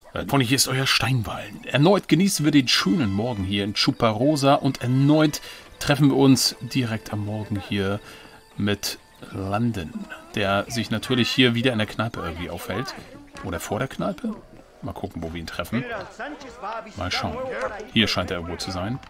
Freunde, hier ist euer Steinwallen. Erneut genießen wir den schönen Morgen hier in Chuparosa und erneut treffen wir uns direkt am Morgen hier mit London, der sich natürlich hier wieder in der Kneipe irgendwie aufhält. Oder vor der Kneipe? Mal gucken, wo wir ihn treffen. Mal schauen. Hier scheint er irgendwo zu sein.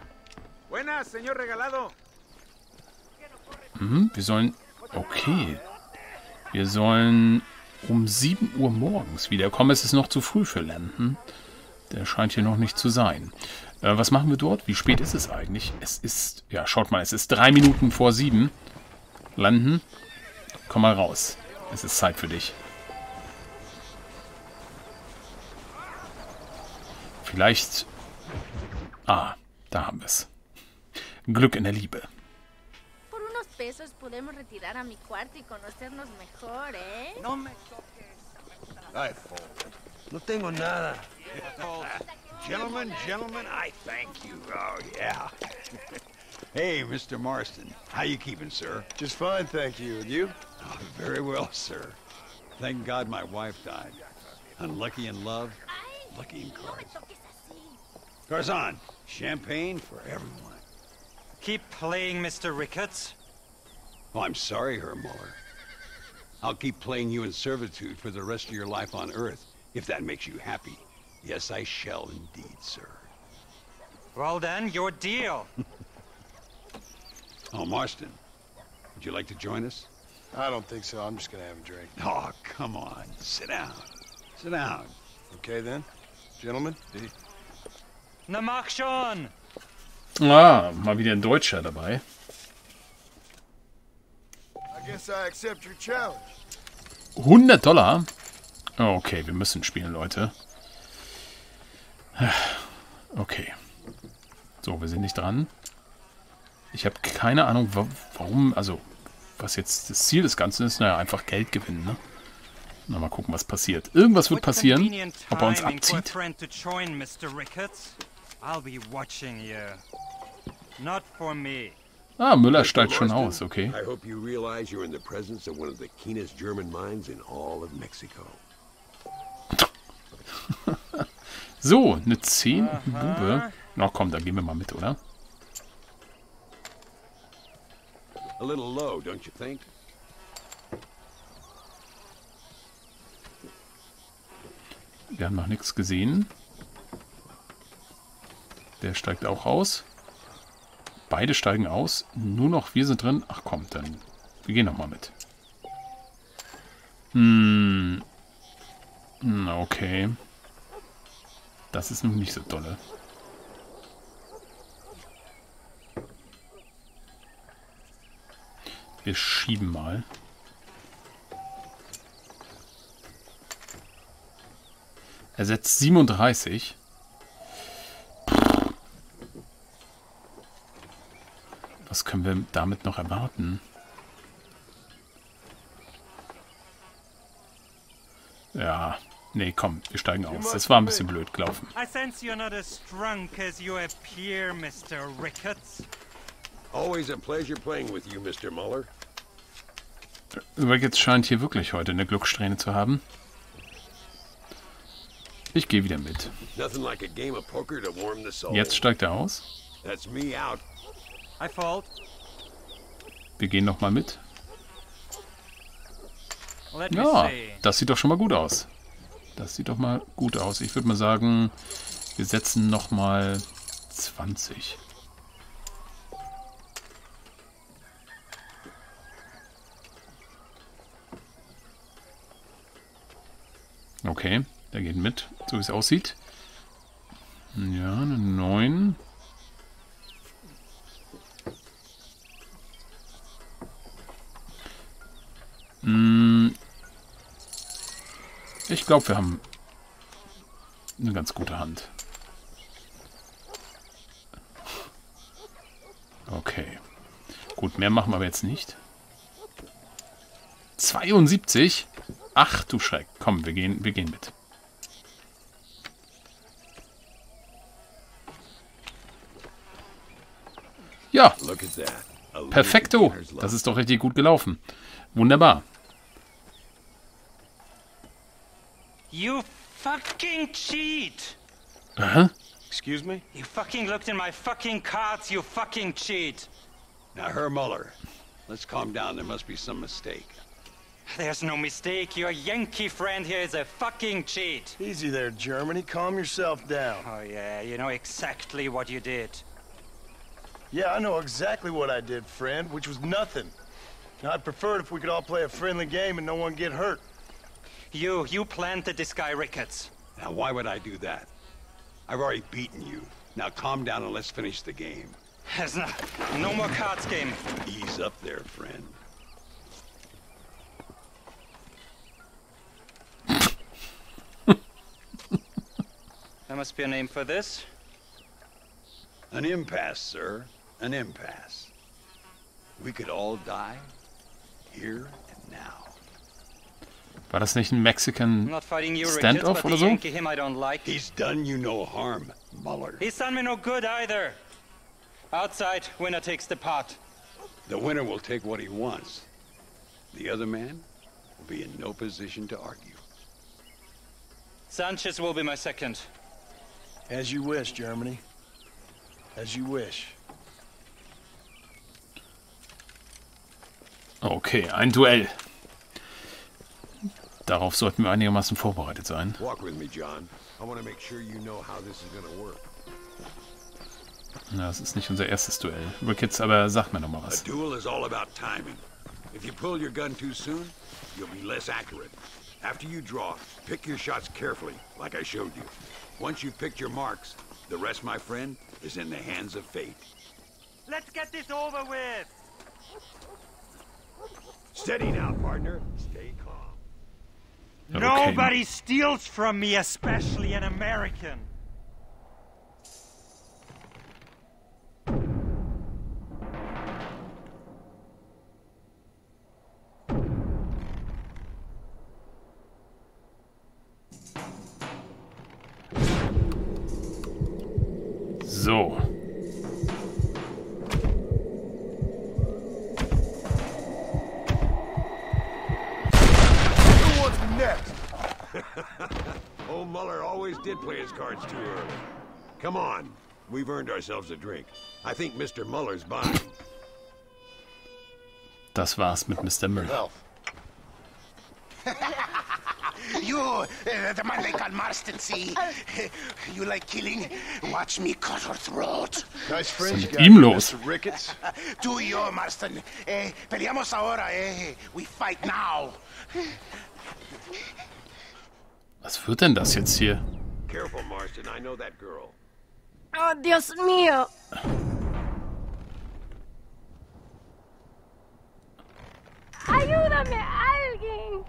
Wir sollen... Okay. Wir sollen um 7 Uhr morgens wiederkommen. Es ist noch zu früh für London. Der scheint hier noch nicht zu sein. Was machen wir dort? Wie spät ist es eigentlich? Es ist... Ja, schaut mal, es ist 3 Minuten vor 7. London, komm mal raus. Es ist Zeit für dich. Vielleicht... Ah, da haben wir es. Glück in der Liebe. Por unos pesos podemos retirar a mi cuarto y conocernos mejor, ¿eh? No me toques. Ay, no tengo nada. Gentlemen, I thank you. Oh, yeah. Hey, Mr. Marston. How you keeping, sir? Just fine, thank you. And you? Oh, very well, sir. Thank God my wife died. Unlucky in love, lucky in cards. Garzon, champagne for everyone. Keep playing, Mr. Ricketts. Oh, I'm sorry, Herr Muller. I'll keep playing you in servitude for the rest of your life on Earth, if that makes you happy. Yes, I shall indeed, sir. Well then, your deal. Oh, Marston, would you like to join us? I don't think so. I'm just gonna have a drink. Oh, come on. Sit down. Sit down. Okay, then? Gentlemen? Na mach schon! Ah, mal wieder ein Deutscher dabei. I guess I accept your challenge. $100? Okay, wir müssen spielen, Leute. Okay. So, wir sind nicht dran. Ich habe keine Ahnung, warum, also, was jetzt das Ziel des Ganzen ist. Naja, einfach Geld gewinnen, ne? Na, mal gucken, was passiert. Irgendwas wird passieren, ob er uns abzieht. Ah, Müller steigt schon aus, okay. I hope you realize you're in the presence of one of the keenest German minds in all of Mexico. So, eine 10 und ein Bube. Na komm, dann gehen wir mal mit, oder? A little low, don't you think? Wir haben noch nichts gesehen. Der steigt auch aus. Beide steigen aus. Nur noch wir sind drin. Ach komm, dann wir gehen noch mal mit. Okay. Das ist nun nicht so dolle. Wir schieben mal. Er setzt 37. Was können wir damit noch erwarten? Ja, nee, komm, wir steigen aus. Das war ein bisschen blöd gelaufen. I sense you're not as drunk as you appear, Mr. Ricketts. Always a pleasure playing with you, Mr. Muller. Ricketts scheint hier wirklich heute eine Glückssträhne zu haben. Ich gehe wieder mit. Nothing like a game of poker to warm the soul. Jetzt steigt er aus. That's me out. I fold. Wir gehen noch mal mit. Let me Ja, see. das sieht doch schon mal gut aus. Das sieht doch mal gut aus. Ich würde mal sagen, wir setzen noch mal 20. Okay, der geht mit, so wie es aussieht. Ja, eine 9. Ich glaube, wir haben eine ganz gute Hand. Okay. Gut, mehr machen wir aber jetzt nicht. 72? Ach du Schreck. Komm, wir gehen mit. Ja, Look at that. A little perfekto. beginner's luck. Das ist doch richtig gut gelaufen. Wunderbar. You fucking cheat! Aha. Excuse me? You fucking looked in my fucking cards, you fucking cheat! Now, Herr Muller, let's calm down. There must be some mistake. There's no mistake. Your Yankee friend here is a fucking cheat. Easy there, Germany. Calm yourself down. Oh yeah, you know exactly what you did. Yeah, I know exactly what I did, friend, which was nothing. Now, I'd prefer it if we could all play a friendly game and no one get hurt. You planted this guy Ricketts. Now, why would I do that? I've already beaten you. Now, calm down and let's finish the game. There's no more cards game. Ease up there, friend. There must be a name for this. An impasse, sir. An impasse. We could all die here and now. War das nicht ein I'm Mexican not fighting you, Ricketts, Standoff but oder the so? Yankee him I don't like. He's done you no harm, Muller. He's done me no good either. Outside, winner takes the pot. The winner will take what he wants. The other man will be in no position to argue. Sanchez will be my second. As you wish, Germany. As you wish. Okay, ein Duell. Darauf sollten wir einigermaßen vorbereitet sein. Walk with me, John. I want to make sure you know how this is going to work. Na, das ist nicht unser erstes Duell. Ricketts, aber sag mir noch mal A was. duel is all about timing. If you pull your gun too soon, you'll be less accurate. After you draw, pick your shots carefully, like I showed you. Once you've picked your marks, the rest, my friend, is in the hands of fate. Let's get this over with. Steady now, partner. Stay calm. Okay. Nobody steals from me, especially an American. So. Who wants me next? Old Muller always did play his cards too early. Come on. We've earned ourselves a drink. I think Mr. Muller's buying. Das war's mit Mr. Müller. Health. You, the man they call Marston, see? You like killing? Watch me cut her throat. Nice friends you mit got, ihm los? Mr. Ricketts. Do you, Marston? Peleamos ahora, We fight now. Was wird denn das jetzt hier? Careful, Marston. I know that girl. Oh, Dios mío. Ayúdame, alguien.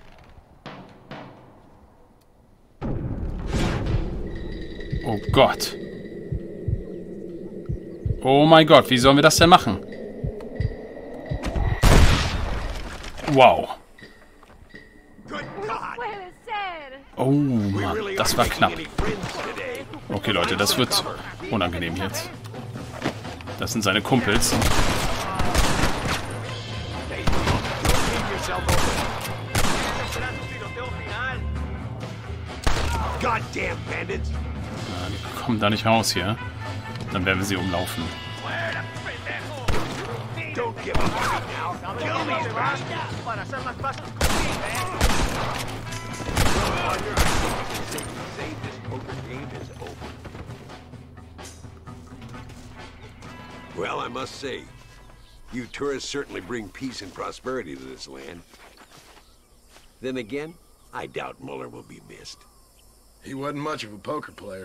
Oh Gott. Oh mein Gott, wie sollen wir das denn machen? Wow. Puede ser. Oh Mann, das war knapp. Okay, Leute, das wird unangenehm jetzt. Das sind seine Kumpels. Goddamn bandits! Die kommen da nicht raus hier. Dann werden wir sie umlaufen. Don't give up on me now. Kill these bastards! Say this poker game is over. Well, I must say, you tourists certainly bring peace and prosperity to this land. Then again, I doubt Muller will be missed. He wasn't much of a poker player.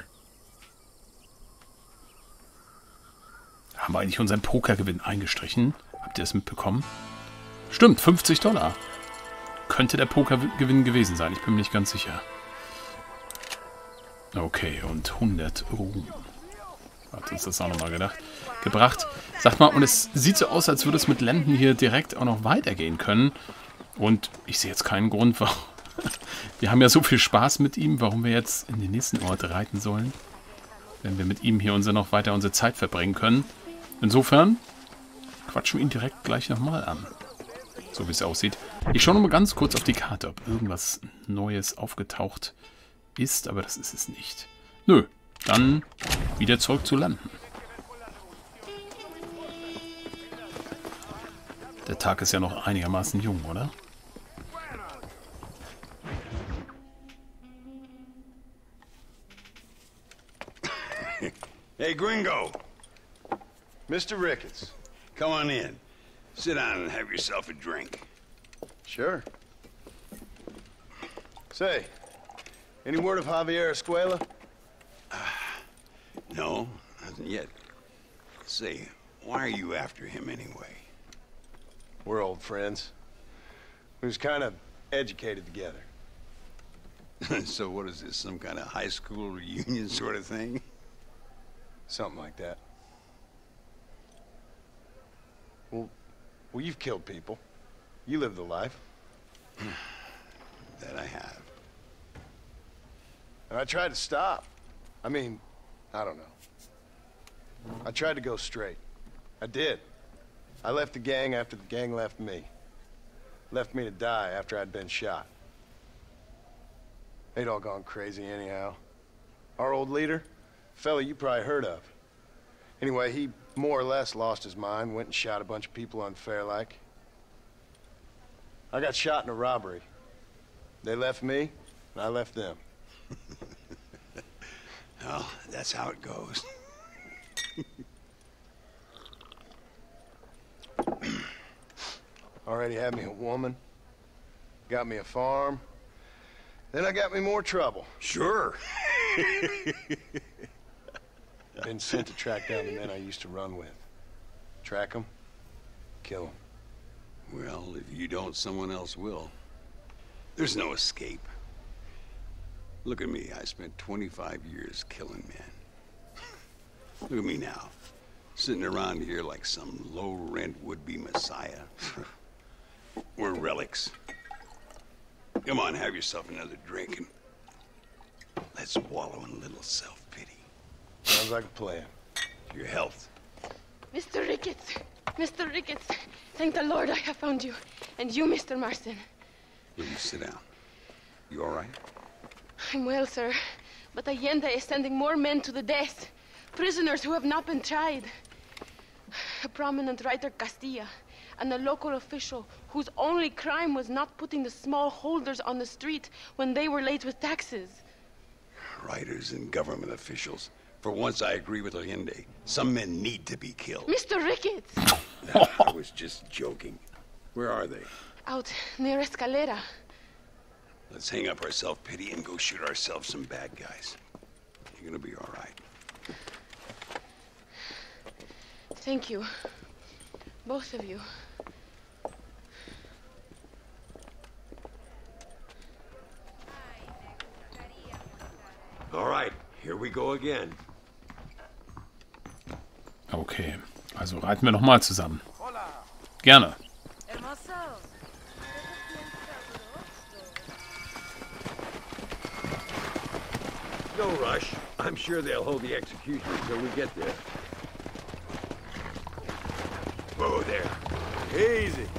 Haben wir eigentlich unseren Pokergewinn eingestrichen? Habt ihr das mitbekommen? Stimmt, $50. Könnte der Pokergewinn gewesen sein. Ich bin mir nicht ganz sicher. Okay, und 100 Ruhm. Hat uns das auch nochmal gebracht. Sagt mal, und es sieht so aus, als würde es mit Landon hier direkt auch noch weitergehen können. Und ich sehe jetzt keinen Grund, warum. Wir haben ja so viel Spaß mit ihm, warum wir jetzt in den nächsten Ort reiten sollen. Wenn wir mit ihm hier noch weiter unsere Zeit verbringen können. Insofern quatschen wir ihn direkt gleich nochmal an. So wie es aussieht. Ich schaue nochmal ganz kurz auf die Karte, ob irgendwas Neues aufgetaucht ist, aber das ist es nicht. Nö, dann wieder zurück zu landen. Der Tag ist ja noch einigermaßen jung, oder? Hey, Gringo. Mr. Ricketts. Come on in. Sit down and have yourself a drink. Sure. Say, any word of Javier Escuela? No, nothing yet. Say, why are you after him anyway? We're old friends. We was kind of educated together. So what is this, some kind of high school reunion sort of thing? Something like that. Well, you've killed people. You lived the life. That I have. And I tried to stop. I mean, I don't know. I tried to go straight. I did. I left the gang after the gang left me. Left me to die after I'd been shot. They'd all gone crazy anyhow. Our old leader, fella you probably heard of. Anyway, he more or less lost his mind, went and shot a bunch of people unfair like. I got shot in a robbery. They left me, and I left them. Well, that's how it goes. Already had me a woman, got me a farm, then I got me more trouble. Sure. Been sent to track down the men I used to run with. Track them, kill them. Well, if you don't, someone else will. There's no escape. Look at me, I spent 25 years killing men. Look at me now, sitting around here like some low-rent would-be messiah. We're relics. Come on, have yourself another drink and let's wallow in a little self-pity. Sounds like a plan. Your health. Mr. Ricketts! Mr. Ricketts! Thank the Lord I have found you. And you, Mr. Marston. Will you sit down? You all right? I'm well, sir. But Allende is sending more men to the death. Prisoners who have not been tried. A prominent writer, Castilla, and a local official whose only crime was not putting the small holders on the street when they were late with taxes. Writers and government officials. For once I agree with Allende. Some men need to be killed. Mr. Ricketts! I was just joking. Where are they? Out near Escalera. Let's hang up our self-pity and go shoot ourselves some bad guys. You're gonna be all right. Thank you. Both of you. All right, here we go again. Okay, also reiten wir nochmal zusammen. Gerne. Hermoso. No rush. I'm sure they'll hold the execution until we get there. Whoa there. Easy.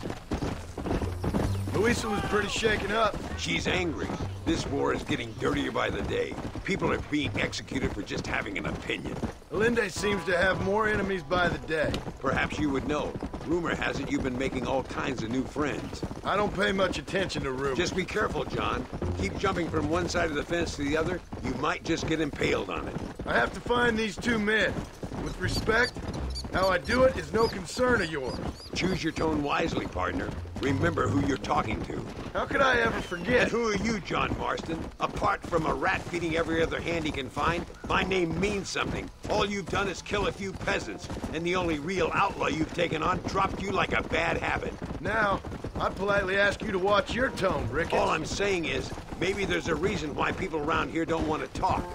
Luisa was pretty shaken up. She's angry. This war is getting dirtier by the day. People are being executed for just having an opinion. Allende seems to have more enemies by the day. Perhaps you would know. Rumor has it you've been making all kinds of new friends. I don't pay much attention to rumors. Just be careful, John. Keep jumping from one side of the fence to the other. You might just get impaled on it. I have to find these two men. With respect, how I do it is no concern of yours. Choose your tone wisely, partner. Remember who you're talking to. How could I ever And forget? who are you, John Marston? Apart from a rat feeding every other hand he can find, my name means something. All you've done is kill a few peasants, and the only real outlaw you've taken on dropped you like a bad habit. Now, I politely ask you to watch your tone, Ricketts. All I'm saying is, maybe there's a reason why people around here don't want to talk.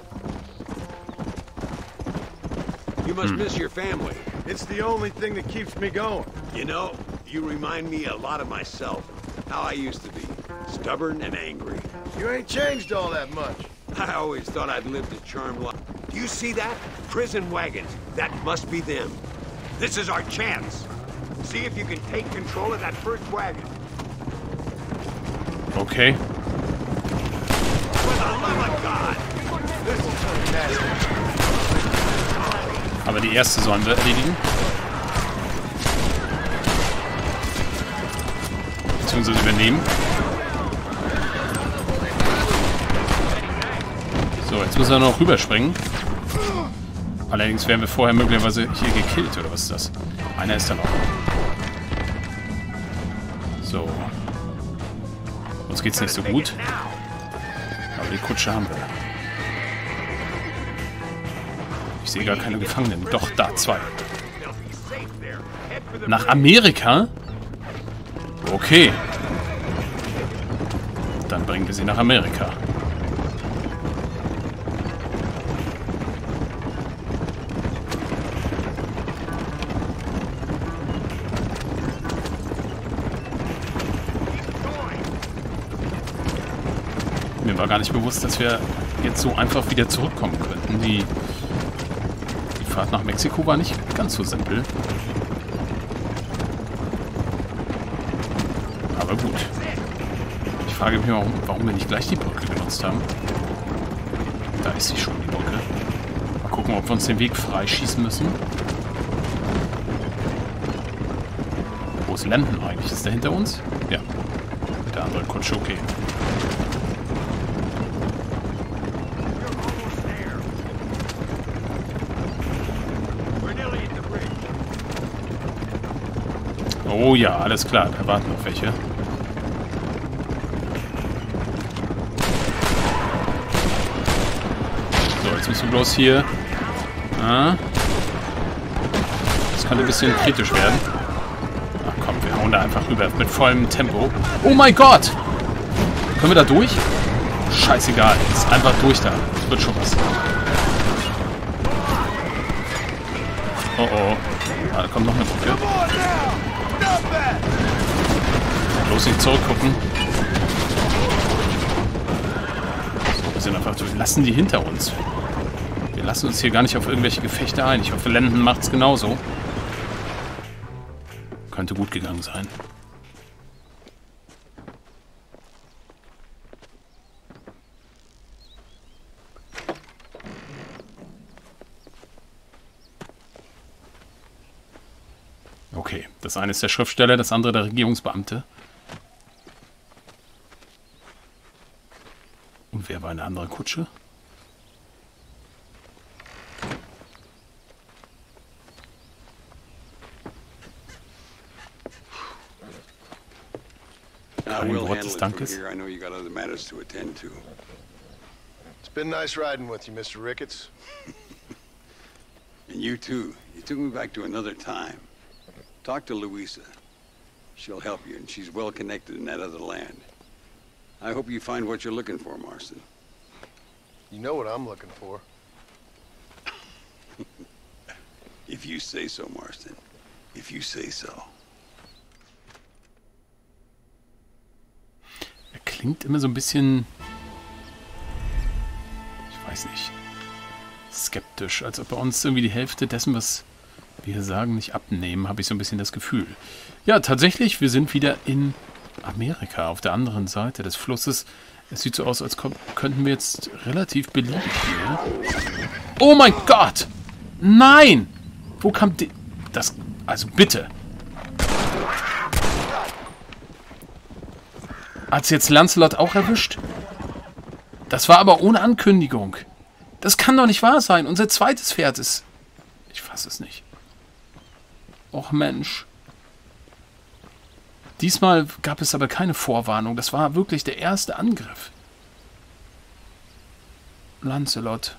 You must miss your family. It's the only thing that keeps me going. You know, you remind me a lot of myself. How I used to be. Stubborn and angry. You ain't changed all that much. I always thought I'd lived a charmed life. Do you see that? Prison wagons. That must be them. This is our chance. See if you can take control of that first wagon. Okay. For the Aber die erste sollen wir erledigen. Beziehungsweise übernehmen. So, jetzt müssen wir noch rüberspringen. Allerdings werden wir vorher möglicherweise hier gekillt, oder was ist das? Einer ist da noch. So. Uns geht's nicht so gut. Aber die Kutsche haben wir. Ich sehe gar keine Gefangenen. Doch, da, 2. Nach Amerika? Okay. Dann bringen wir sie nach Amerika. Mir war gar nicht bewusst, dass wir jetzt so einfach wieder zurückkommen könnten. Die Fahrt nach Mexiko war nicht ganz so simpel. Aber gut. Ich frage mich mal, warum wir nicht gleich die Brücke genutzt haben. Da ist sie schon, die Brücke. Mal gucken, ob wir uns den Weg freischießen müssen. Wo ist Landon eigentlich? Ist der hinter uns? Ja. Der andere Kutsche, okay. Oh ja, alles klar, da warten noch welche. So, jetzt müssen wir bloß hier... Ah. Das kann ein bisschen kritisch werden. Ach komm, wir hauen da einfach rüber mit vollem Tempo. Oh mein Gott! Können wir da durch? Scheißegal, ist einfach durch da. Das wird schon was. Oh oh. Ah, da kommt noch eine Brücke. Bloß nicht zurückgucken. So, wir sind einfach, wir lassen die hinter uns. Wir lassen uns hier gar nicht auf irgendwelche Gefechte ein. Ich hoffe, Landon macht's genauso. Könnte gut gegangen sein. Okay, das eine ist der Schriftsteller, das andere der Regierungsbeamte. Und wer war in der anderen Kutsche? I will Wort handle des it from Dankes. here. I know you got other matters to attend to. It's been nice riding with you, Mr. Ricketts. And you too. You took me back to another time. Talk to Louisa. She'll help you, and she's well connected in that other land. I hope you find what you're looking for, Marston. You know what I'm looking for. If you say so, Marston. If you say so. Er klingt immer so ein bisschen... Ich weiß nicht. Skeptisch. Als ob er uns irgendwie die Hälfte dessen, was wir hier sagen, nicht abnehmen, habe ich so ein bisschen das Gefühl. Ja, tatsächlich, wir sind wieder in Amerika, auf der anderen Seite des Flusses. Es sieht so aus, als könnten wir jetzt relativ beliebig hier. Oh mein Gott! Nein! Wo kam das? Also bitte! Hat's jetzt Lancelot auch erwischt? Das war aber ohne Ankündigung. Das kann doch nicht wahr sein. Unser zweites Pferd ist... Ich fasse es nicht. Och Mensch. Diesmal gab es aber keine Vorwarnung. Das war wirklich der erste Angriff. Lancelot.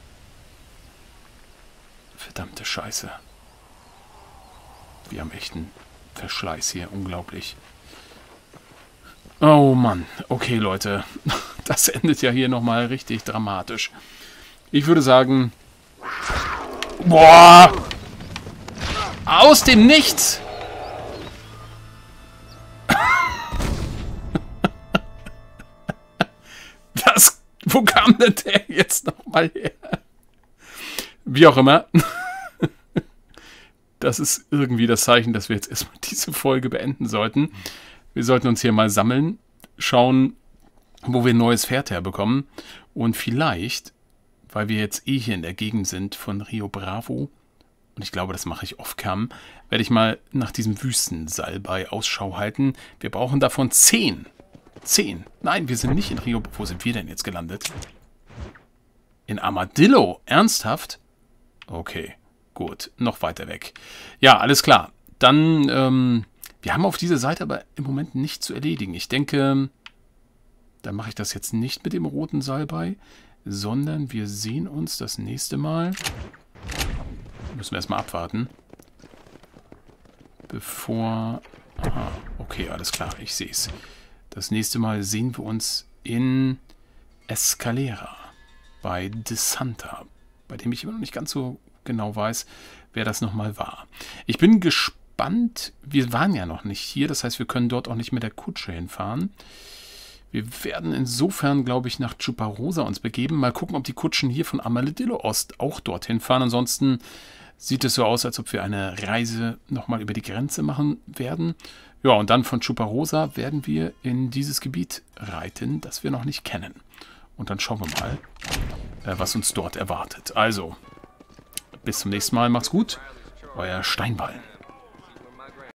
Verdammte Scheiße. Wir haben echt einen Verschleiß hier. Unglaublich. Oh Mann. Okay, Leute. Das endet ja hier nochmal richtig dramatisch. Ich würde sagen... Boah! Aus dem Nichts! Wo kam denn der jetzt nochmal her? Wie auch immer. Das ist irgendwie das Zeichen, dass wir jetzt erstmal diese Folge beenden sollten. Wir sollten uns hier mal sammeln, schauen, wo wir ein neues Pferd herbekommen. Und vielleicht, weil wir jetzt hier in der Gegend sind von Rio Bravo, und ich glaube, das mache ich off-cam, werde ich mal nach diesem Wüstensalbei Ausschau halten. Wir brauchen davon 10. 10. Nein, wir sind nicht in Rio. Wo sind wir denn jetzt gelandet? In Armadillo? Ernsthaft? Okay, gut. Noch weiter weg. Ja, alles klar. Dann, wir haben auf dieser Seite aber im Moment nichts zu erledigen. Ich denke, dann mache ich das jetzt nicht mit dem roten Salbei, sondern wir sehen uns das nächste Mal. Müssen wir erstmal abwarten. Bevor... Aha, okay, alles klar, ich sehe es. Das nächste Mal sehen wir uns in Escalera bei De Santa, bei dem ich immer noch nicht ganz so genau weiß, wer das nochmal war. Ich bin gespannt, wir waren ja noch nicht hier, das heißt, wir können dort auch nicht mit der Kutsche hinfahren. Wir werden insofern, glaube ich, nach Chuparosa uns begeben. Mal gucken, ob die Kutschen hier von Armadillo Ost auch dorthin fahren. Ansonsten sieht es so aus, als ob wir eine Reise nochmal über die Grenze machen werden. Ja, und dann von Chuparosa werden wir in dieses Gebiet reiten, das wir noch nicht kennen. Und dann schauen wir mal, was uns dort erwartet. Also, bis zum nächsten Mal. Macht's gut. Euer Steinballen.